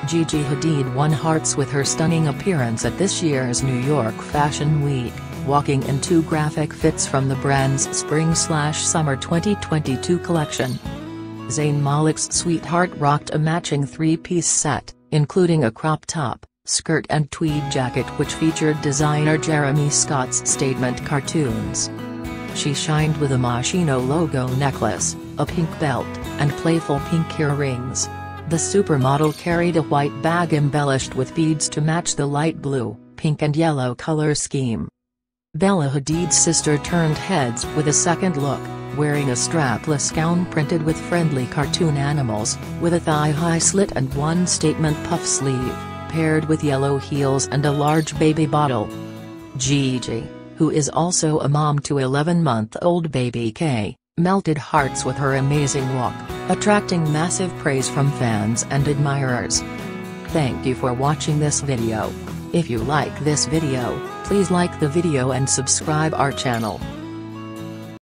Gigi Hadid won hearts with her stunning appearance at this year's New York Fashion Week, walking in two graphic fits from the brand's Spring/Summer 2022 collection. Zayn Malik's sweetheart rocked a matching three-piece set, including a crop top, skirt and tweed jacket which featured designer Jeremy Scott's statement cartoons. She shined with a Moschino logo necklace, a pink belt, and playful pink earrings. The supermodel carried a white bag embellished with beads to match the light blue, pink and yellow color scheme. Bella Hadid's sister turned heads with a second look, wearing a strapless gown printed with friendly cartoon animals, with a thigh-high slit and one statement puff sleeve, paired with yellow heels and a large baby bottle. Gigi, who is also a mom to 11-month-old baby Kay, melted hearts with her amazing walk, attracting massive praise from fans and admirers. Thank you for watching this video. If you like this video, please like the video and subscribe our channel.